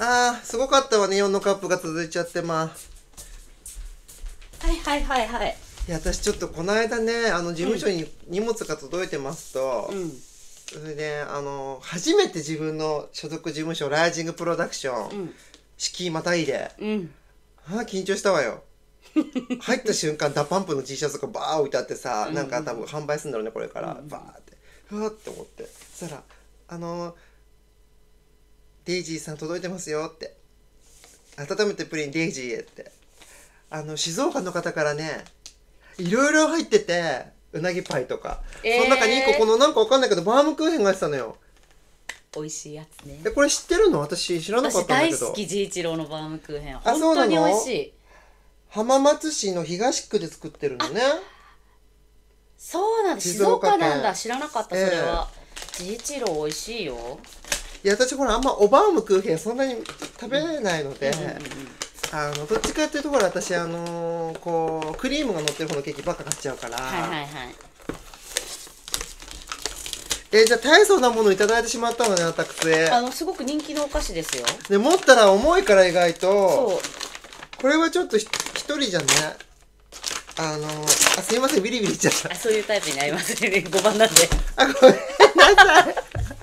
あー、すごかったわね、4のカップが続いちゃって。まあ、 はいはいはいはい。 いや、私ちょっとこの間ね、事務所に荷物が届いてますと、 うん。 それで初めて自分の所属事務所ライジングプロダクション、 うん。 敷居またいで、 うん。 緊張したわよ。入った瞬間ダパンプの T シャツがバー置いてあってさ、なんか多分販売するんだろうねこれから、バーってふわって思って、そしたらデイジーさん届いてますよって、温めてプリンデイジーへって、静岡の方からね、いろいろ入ってて、うなぎパイとか、その中に1個このなんかわかんないけどバームクーヘンが入ってたのよ。 美味しいやつね。 これ知ってるの？私知らなか私ったんだけど。 大好き、治一郎のバームクーヘン。 あ、そうなの？ 本当に美味しい。 浜松市の東区で作ってるのね。 そうなんだ、静岡なんだ。知らなかった、それは。治一郎美味しいよ。 いや、私これあんまおバームクーヘンそんなに食べれないので、どっちかっていうところ私こうクリームが乗ってる方のケーキばっか買っちゃうから。 はいはいはい。 じゃあ大層なものいただいてしまったのね、私。 すごく人気のお菓子ですよ。 で、持ったら重いから意外と。 そう。 これはちょっと一人じゃね。すいません、ビリビリいっちゃった。 そういうタイプになりますね、5番なんで。 ごめんなさい。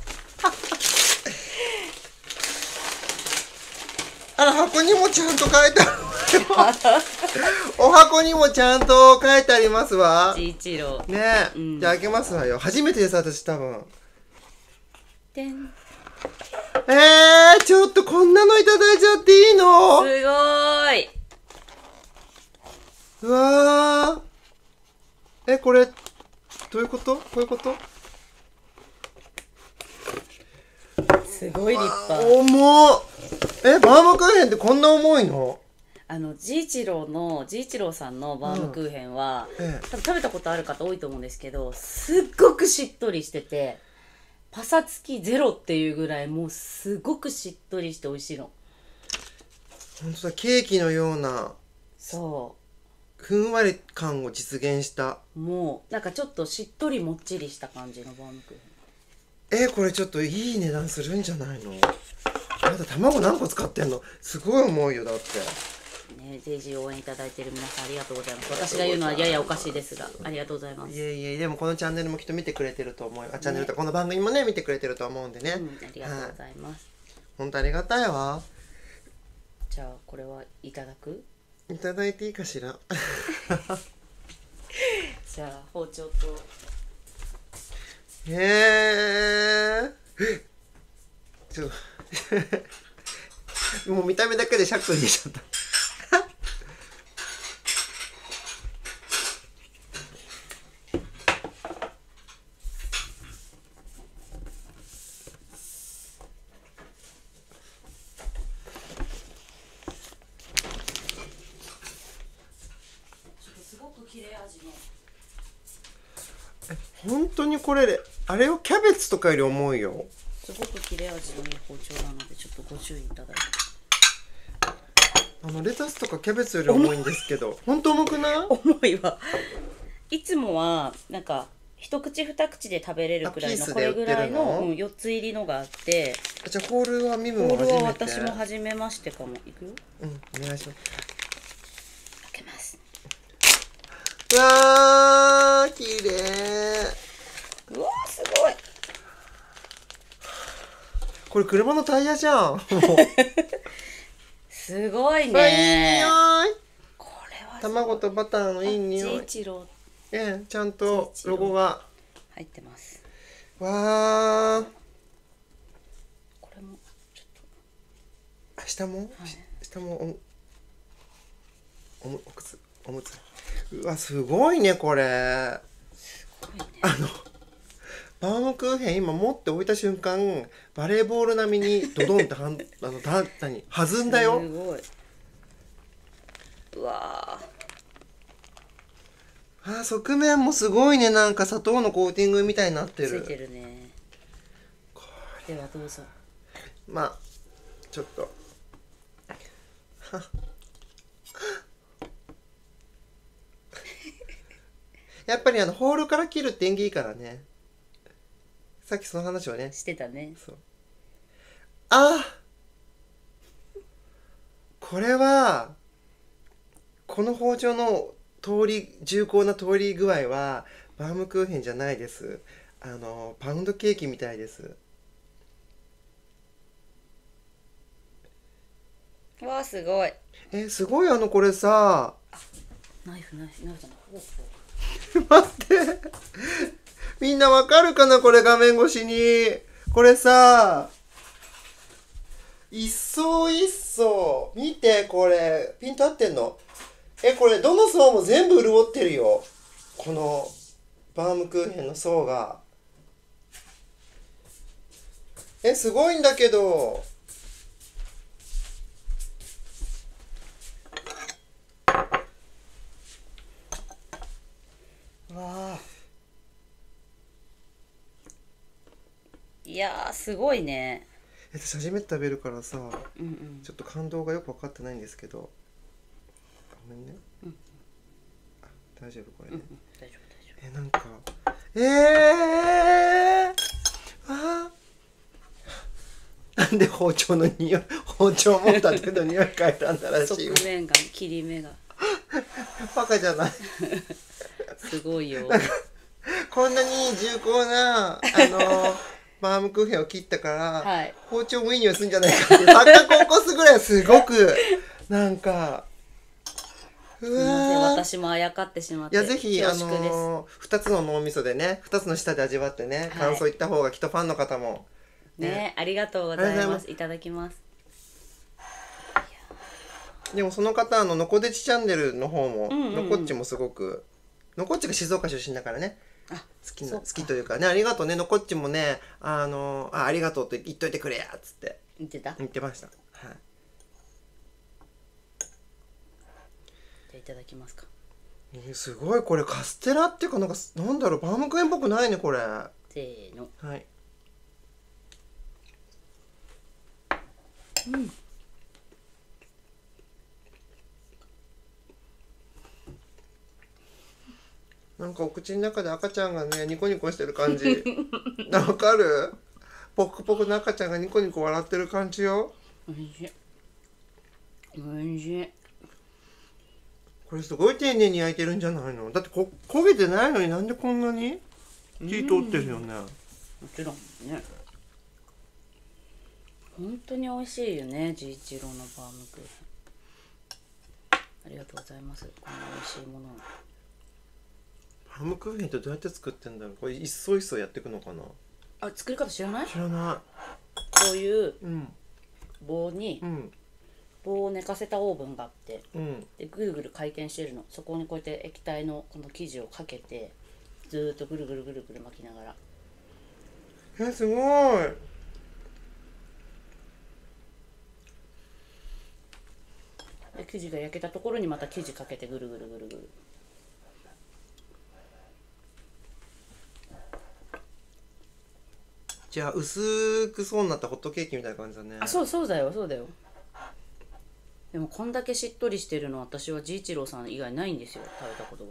箱にもちゃんと書いてある。お箱にもちゃんと書いてありますわ。 治一郎。 ねえ、じゃあ開けますわよ。初めてです、私多分。 てん。 ちょっとこんなのいただいちゃっていいの？ すごーい。 うわー。これ、どういうこと？こういうこと？ すごい立派。 重っ。バームクーヘンってこんな重いの？ 治一郎さんのバームクーヘンは、多分食べたことある方多いと思うんですけど、すっごくしっとりしてて、パサつきゼロっていうぐらい、もうすごくしっとりして美味しいの。 ほんとだ、ケーキのようなそふんわり感を実現した。 もうなんかちょっとしっとりもっちりした感じのバームクーヘン。これちょっといい値段するんじゃないの？まだ卵何個使ってんの？すごい重いよ、だってね。デイジー応援いただいてる皆さんありがとうございます。私が言うのはややおかしいですが、ありがとうございます。 いえいえ、でもこのチャンネルもきっと見てくれてると思うよ。チャンネルとこの番組もね見てくれてると思うんでね、 ありがとうございます。 本当ありがたいわ。 じゃあこれはいただく？ いただいていいかしら。 じゃあ包丁と。 ちょっともう見た目だけでシャック入れちゃった。 すごく切れ味の。 本当にこれあれをキャベツとかより重いよ。 すごく切れ味のいい包丁なのでちょっとご注意いただいて。 レタスとかキャベツより重いんですけど、本当重くない？ 重いわ。いつもはなんか一口二口で食べれるくらいのこれぐらいの4つ入りのがあって、 じゃあホールは身分ホールも初めて。 は私も初めましてかも。いくよ。 お願いします。 開けます。 うわー、綺麗。 うわー、すごい。 これ車のタイヤじゃん。 すごいいいね。 匂い。 これは卵とバターのいい匂い。 治一郎ちゃんとロゴが入ってます。 わー。 これもちょっ下も、 はい、 下もおむつ。うわ、すごいねこれ。 すごいね。 バームクーヘン今持って置いた瞬間バレーボール並みにドドンって弾んだよ。 すごい。うわ側面もすごいね。なんか砂糖のコーティングみたいになってる。 ついてるね。ではどうぞ。 まあちょっとやっぱりホールから切るって縁起いいからね。さっきその話をねしてたね。 そう。あこれはこの包丁の重厚な通り具合はバームクーヘンじゃないです。パウンドケーキみたいです。 わあすごい。 すごい。これさ、 ナイフじゃない待ってみんなわかるかな、これ画面越しに。これさ、一層一層見て、これピント合ってんの？これどの層も全部潤ってるよ、このバームクーヘンの層が。すごいんだけど。わあ、 いやーすごいね。 私初めて食べるからさ、 うんちょっと感動がよく分かってないんですけど、ごめんね。大丈夫これね。 大丈夫。 なんかなんで包丁持った手の匂い嗅いだんだらしいよ。 側面が切り目がバカじゃない。 すごいよ。 こんなに重厚なバームクーヘンを切ったから、 はい、 包丁もいい匂いするんじゃないかって錯覚を起こすぐらいすごくなんか。 すみません、私もあやかってしまって。 いや、ぜひ2つの脳みそでね、2つの舌で味わってね、感想言った方がきっとファンの方もね、ありがとうございます。いただきます。 でもその方のこでちチャンネルの方も、のこっちもすごく、のこっちが静岡出身だからね、好きというかね、ありがとうね、のこっちもね、ありがとうって言っといてくれやっつって言ってました。はい。 じゃあいただきますか。 すごい、これカステラっていうか、なんだろう、バームクーヘンっぽくないねこれ。 せーの。 はい。なんかお口の中で赤ちゃんがねニコニコしてる感じわかる？ポクポクの赤ちゃんがニコニコ笑ってる感じよ。 おいしい。おいしい。 これすごい丁寧に焼いてるんじゃないの？だって焦げてないのになんでこんなに火通ってるよね。 もちろんね。本当に美味しいよね、治一郎のバームクーヘン。ありがとうございます。こんな美味しいものを。 バームクーヘンってどうやって作ってんだろう。これ一層一層やっていくのかな。 作り方知らない？ 知らない。 こういう棒に、棒を寝かせたオーブンがあって、でぐるぐる回転してるの。そこにこうやって液体のこの生地をかけてずーっとぐるぐるぐるぐる巻きながら。 すごい。 で生地が焼けたところにまた生地かけてぐるぐるぐるぐる。 じゃあ薄く層になったホットケーキみたいな感じだね。 そうだよ。でもこんだけしっとりしてるの私は治一郎さん以外ないんですよ、食べたことが。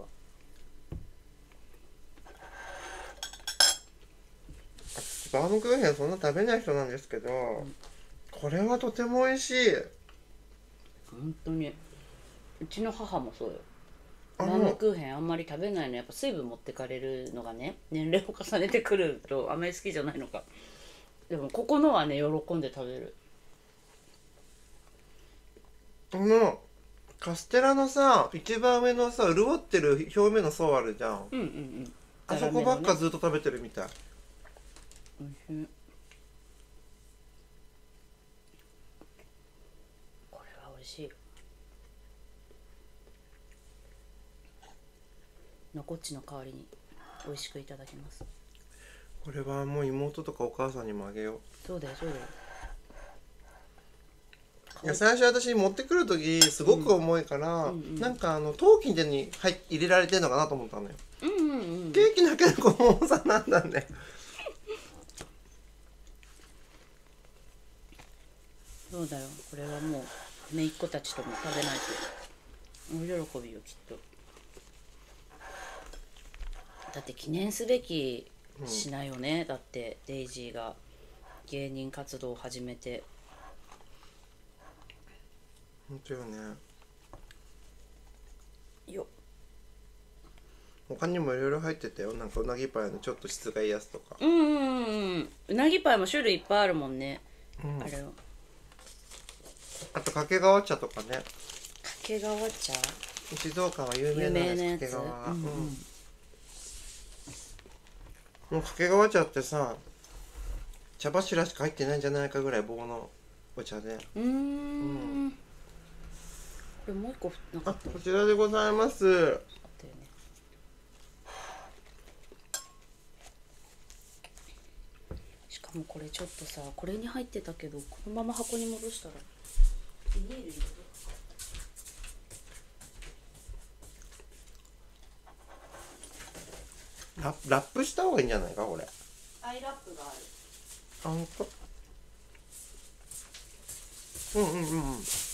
バームクーヘンそんな食べない人なんですけど、これはとても美味しい。 本当にうちの母もそうよ。バームクーヘンあんまり食べないの。やっぱ水分持ってかれるのがね、年齢を重ねてくるとあんまり好きじゃないのか。でもここのはね喜んで食べる。 カステラのさ一番上のさ潤ってる表面の層あるじゃん。あそこばっかずっと食べてるみたい。 おいしい。これはおいしい。のこっちの代わりに美味しくいただきます。 これはもう妹とかお母さんにもあげよう。 そうだよ。 いや最初私持ってくる時すごく重いから、なんか陶器に入れられてるのかなと思ったのよ。ケーキだけのこの重さなんだね。 そうだよ。これはもう姪っ子たちとも食べないと大喜びよきっと。だって記念すべき品よね、だってデイジーが芸人活動を始めて本当よね。 よっ。 他にもいろいろ入ってたよ。なんかうなぎパイのちょっと質がいいやつとか。 うなぎパイも種類いっぱいあるもんね、あれは。 あと掛川茶とかね。 掛川茶、 静岡は有名なんです、掛川が。もう掛川茶ってさ、茶柱しか入ってないんじゃないかぐらい棒のお茶で。 これもう一個なんかこちらでございます。 あったよね。しかもこれちょっとさ、これに入ってたけどこのまま箱に戻したらビニールにラップした方がいいんじゃないかこれ。 アイラップがある。 あ、ほんと。うんうんうん。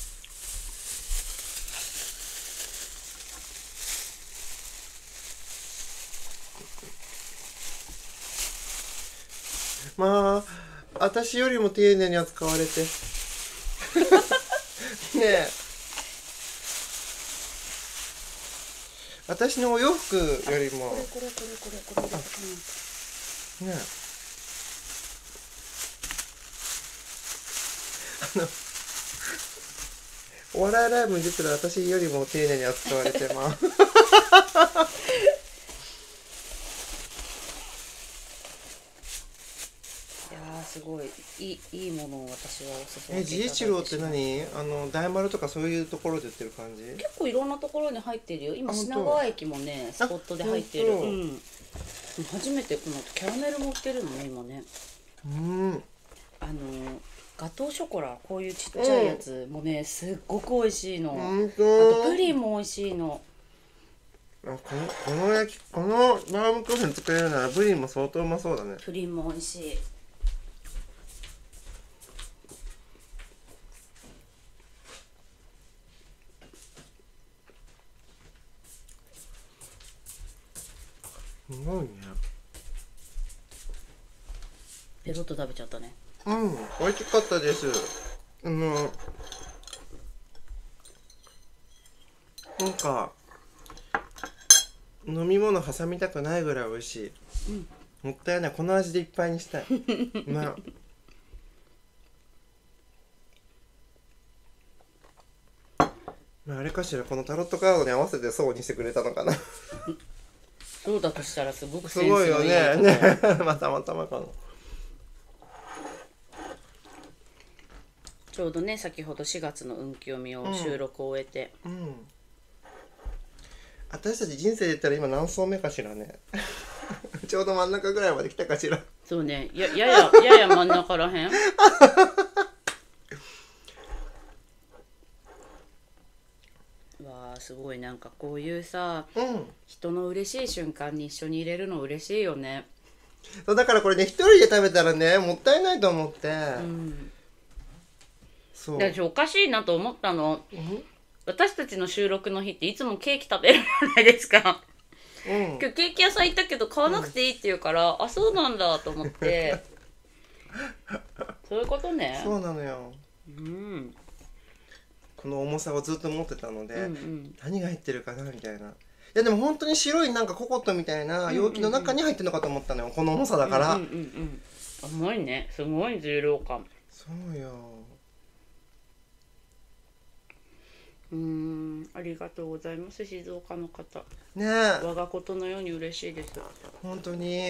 まあ私よりも丁寧に扱われてねえ、私のお洋服よりもこれねえ、お笑いライブに出てる私よりも丁寧に扱われてます。 いやーすごいいいものを私はおすすめ治一郎って何？大丸とかそういうところで売ってる感じ？ 結構いろんなところに入ってるよ。今品川駅もねスポットで入ってる。初めてこのキャラメルも売ってるのね今ね。ガトーショコラ、こういうちっちゃいやつもねすっごく美味しいの。あとプリンも美味しいの。 このバームクーヘン作れるならプリンも相当うまそうだね。 プリンも美味しい。 すごいね。 ペロッと食べちゃったね。 美味しかったです。なんか飲み物挟みたくないぐらい美味しい。もったいない。この味でいっぱいにしたい。あれかしら、このタロットカードに合わせてそうにしてくれたのかな。 そうだとしたらすごくすごいよね。またまかの。 ちょうどね先ほど4月の運気読みを収録を終えて、 私たち人生で言ったら今何層目かしらね。ちょうど真ん中ぐらいまで来たかしら。 そうね、やや真ん中らへん。わあすごい、なんかこういうさ、人の嬉しい瞬間に一緒に入れるの嬉しいよね。 そうだからこれね、一人で食べたらねもったいないと思って、 そう私おかしいなと思ったの、私たちの収録の日っていつもケーキ食べるじゃないですか。今日ケーキ屋さん行ったけど買わなくていいって言うから、あそうなんだと思って。そういうことね。 そうなのよ。この重さをずっと持ってたので、何が入ってるかなみたいな。いやでも本当に白いなんかココットみたいな容器の中に入ってるのかと思ったのよ、この重さだから。 重いね、すごい重量感。 そうよ。 ありがとうございます、静岡の方。 ねえ、 我がことのように嬉しいです。 本当に。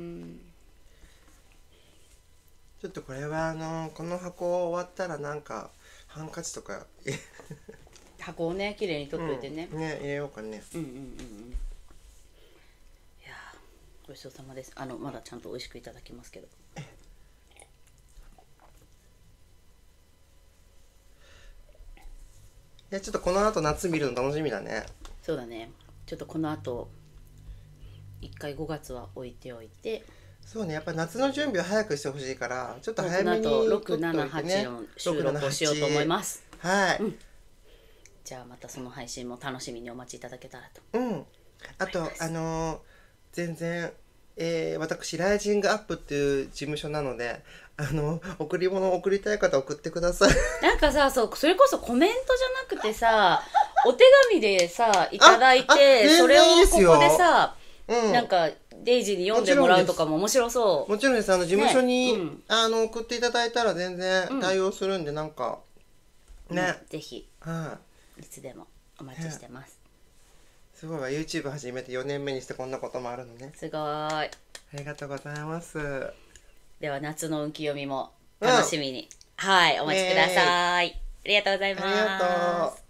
ちょっとこれはこの箱終わったらなんかハンカチとか箱をね綺麗に取っといてね、 ね入れようかね。 いやごちそうさまです。まだちゃんと美味しくいただきますけど。 いやちょっとこの後夏見るの楽しみだね。 そうだね。ちょっとこの後一回5月は置いておいて。 そうね、やっぱ夏の準備を早くしてほしいからちょっと早めにこの後6、7、8の収録をしようと思います。 はい、 じゃあまたその配信も楽しみにお待ちいただけたらと。 あと全然私ライジングアップっていう事務所なので、贈り物を送りたい方送ってください。 なんかさ、それこそコメントじゃなくてさ、お手紙でさいただいて、それをここでさ、なんかデイジーに読んでもらうとかも面白そう。 もちろんです。事務所に、送っていただいたら全然対応するんで、なんかね、 ぜひ、いつでもお待ちしてます。 すごいわ、 YouTube 始めて4年目にしてこんなこともあるのね。 すごい。ありがとうございます。 では夏の運気読みも楽しみに、はい、お待ちください。ありがとうございます。 ありがとう。